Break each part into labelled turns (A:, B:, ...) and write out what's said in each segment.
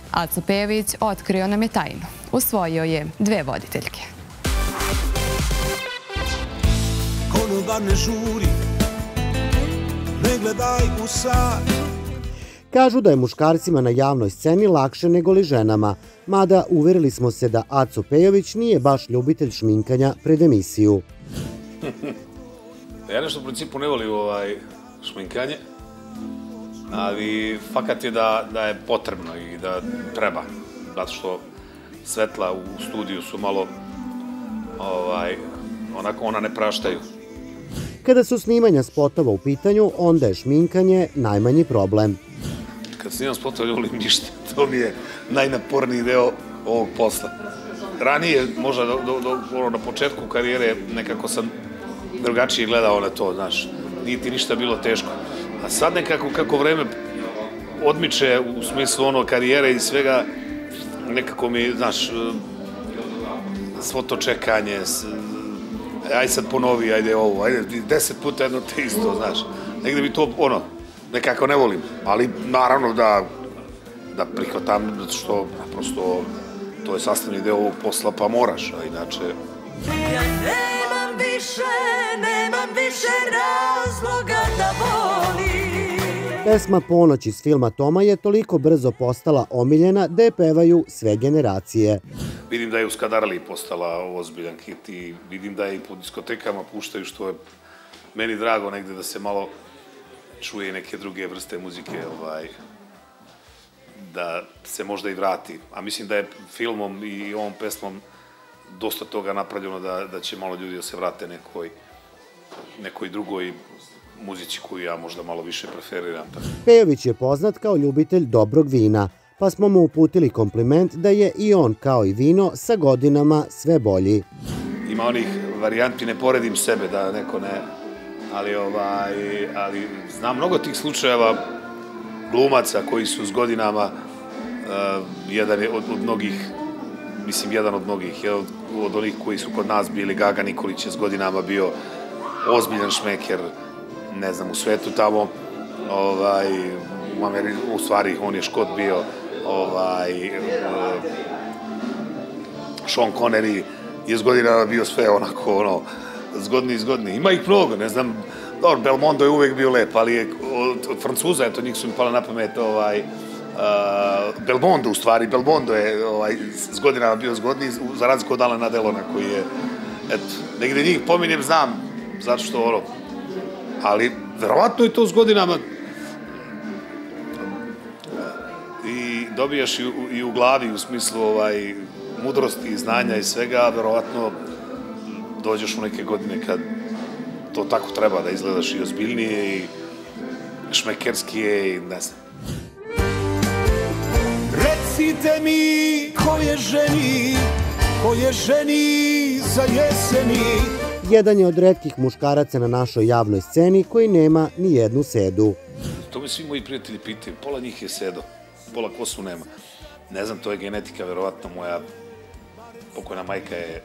A: Aco Pejović otkrio nam je tajnu. Usvojio je 2 voditeljke.
B: Konobar ne žuri, ne gledaj u sat.
C: Kažu da je muškarcima na javnoj sceni lakše nego li ženama, mada uverili smo se da Aco Pejović nije baš ljubitelj šminkanja pred emisiju.
D: Ja nešto u principu ne volim šminkanje, ali fakat je da je potrebno i da treba, zato što svetla u studiju su malo, onako ona ne praštaju.
C: Kada su snimanja spotova u pitanju, onda je šminkanje najmanji problem.
D: Kad snimam spotova ne volim ništa, to mi je najnaporniji deo ovog posla. Ranije, možda na početku karijere, nekako sam drugačije gledao na to, znaš, nije ti ništa bilo teško. A sad nekako kako vreme odmiče u smislu karijere i svega, nekako mi, znaš, svo to čekanje, aj sad ponovi, ajde ovo, ajde 10 puta jedno te isto, znaš. Negde mi to, nekako ne volim, ali naravno da prihvatam, zato što, naprosto, to je sastavni deo ovog posla, pa moraš, a inače...
E: Ja nemam više razloga da volim.
C: Pesma Ponoć iz filma Toma je toliko brzo postala omiljena da je pevaju sve generacije.
D: Vidim da je u Skadarliji postala ozbiljan hit i vidim da je i po diskotekama puštaju, što je meni drago negde da se malo čuje i neke druge vrste muzike, da se možda i vrati. A mislim da je filmom i ovom pesmom dosta toga napravljeno da će malo ljudi da se vrate nekoj drugoj muzici koju ja možda malo više preferiram.
C: Pejović je poznat kao ljubitelj dobrog vina, pa smo mu uputili kompliment da je i on, kao i vino, sa godinama sve bolji.
D: Ima onih varijanti, ne poredim sebe da neko ne, ali znam mnogo tih slučajeva glumaca koji su s godinama, jedan od mnogih, od onih koji su kod nas bili, Gaga Nikolić je s godinama bio ozbiljan šmeker, ne znam, u svetu tamo, u stvari on je Škot bio, Sean Connery je s godinama bio sve onako, zgodni. Ima ih mnogo, ne znam, dobro, Belmondo je uvek bio lep, ali od Francuza, eto, njih su mi pala na pamet, Belmondo, u stvari, Belmondo je s godinama bio zgodniji, za razliku od Alana Delona, koji je, eto, negde njih pominjem, znam, zato što, ali verovatno je to s godinama i dobijaš i u glavi, u smislu mudrosti i znanja i svega, verovatno dođeš u neke godine kad to tako treba, da izgledaš i ozbiljnije i šmekerskije i ne znam.
B: Recite mi ko je ženi za jeseni.
C: Jedan je od retkih muškaraca na našoj javnoj sceni koji nema ni jednu sedu.
D: To mi svi moji prijatelji pitaju, pola njih je sedo, pola kosu nema. Ne znam, to je genetika, verovatno moja pokojna majka je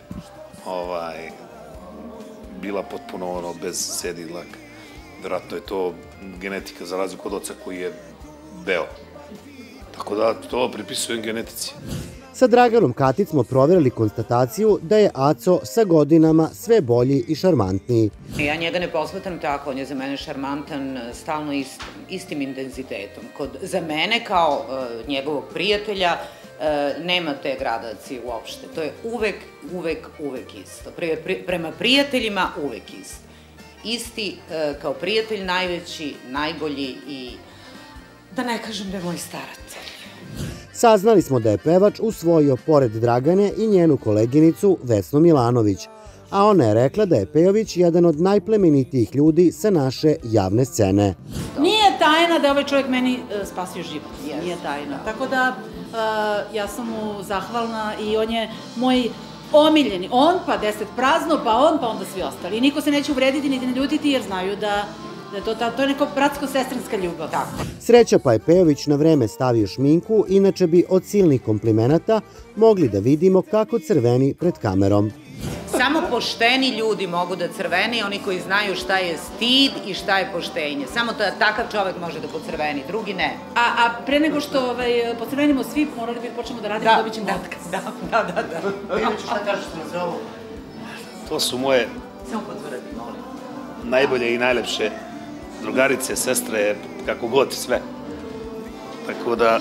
D: bila potpuno bez sedi i dlaka. Verovatno je to genetika za razliku od oca koji je beo. Tako da to pripisujem genetici.
C: Sa Draganom Katic smo provjerili konstataciju da je Aco sa godinama sve bolji i šarmantniji.
F: Ja njega ne posmatram tako, on je za mene šarmantan stalno istim intenzitetom. Za mene kao njegovog prijatelja nema te gradacije uopšte. To je uvek isto. Prema prijateljima uvek isto. Isti kao prijatelj, najveći, najbolji i da ne kažem da je moj staratelj.
C: Saznali smo da je pevač usvojio pored Dragane i njenu koleginicu Vesnu Milanović, a ona je rekla da je Pejović jedan od najplemenitijih ljudi sa naše javne scene.
G: Nije tajna da je ovaj čovjek meni spasio život, nije tajna. Tako da ja sam mu zahvalna i on je moj omiljeni. On, pa 10 prazno, pa on, pa onda svi ostali. I niko se neće uvrediti niti ne ljutiti jer znaju da to je neko bratsko-sestrinska ljubav.
C: Sreća pa je Pejović na vreme stavio šminku, inače bi od silnih komplimenata mogli da vidimo kako crveni pred kamerom.
F: Samo pošteni ljudi mogu da crveni, oni koji znaju šta je stid i šta je poštenje. Samo takav čovek može da pocrveni, drugi ne.
G: A pre nego što pocrvenimo svi, morali bi počnemo da radimo, dobit ćemo otkaz.
F: Da.
H: Iliću, šta kažeš na ovo?
D: To su moje
F: Samo potvrdi, molim.
D: najbolje i najlepše drugarice, sestre, kako god, sve. Tako da,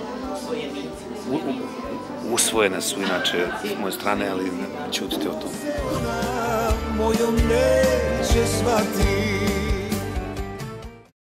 D: usvojene su inače s moje strane, ali ćutite o tom.
B: Mojom neće shvatiti.